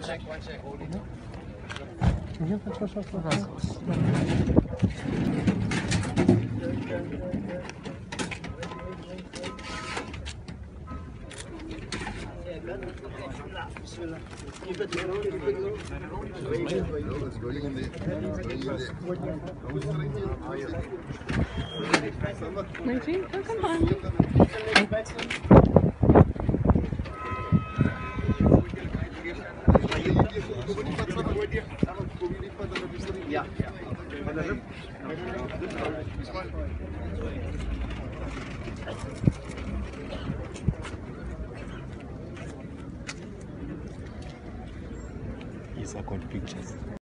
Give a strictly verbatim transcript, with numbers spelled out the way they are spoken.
check, one check, hold it. Mhm, хорошо, хорошо. Bismillah. Keep it going, keep it going. It's going in there. It's going in there. Найти, как он? Yeah, yeah. He's got pictures.